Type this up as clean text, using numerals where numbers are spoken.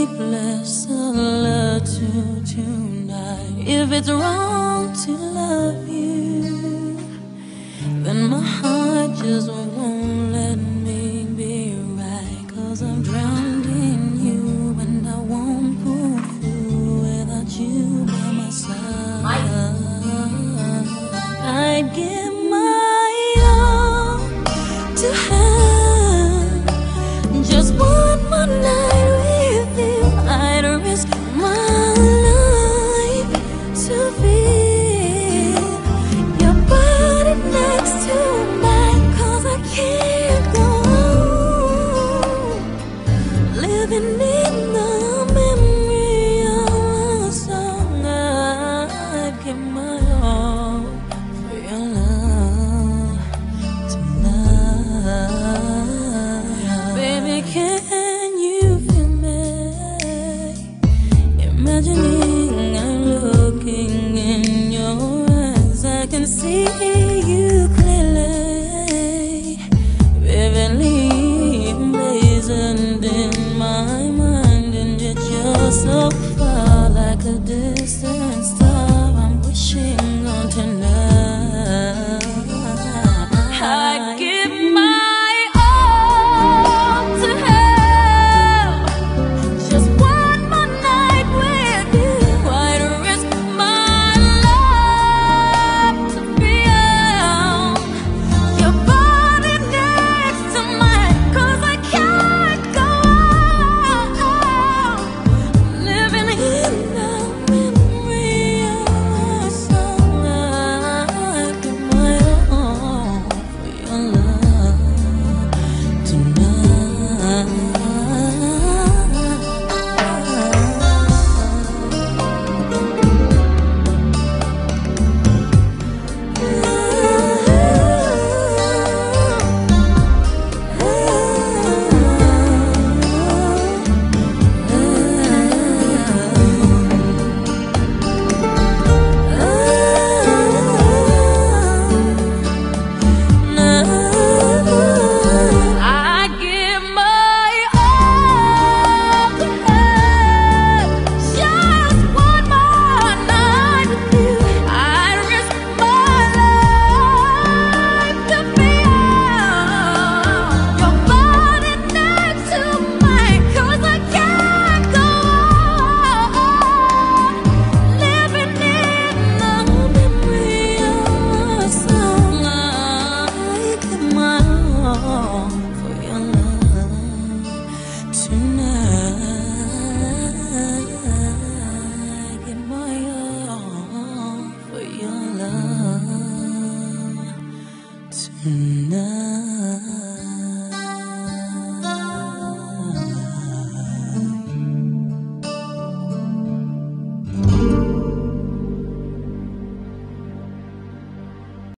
sleepless solitude tonight. If it's wrong to love you, then my heart just won't let me be right. 'Cause I'm drowned in you and I won't pull through without you by my side. I'd give my all to have just one more night with you. I'd risk my life to feel your body next to mine. 'Cause I can't go on living in the memory of a song. I'd give my all for your love tonight. Baby, can you feel me? Imagining I'm looking in your eyes, I can see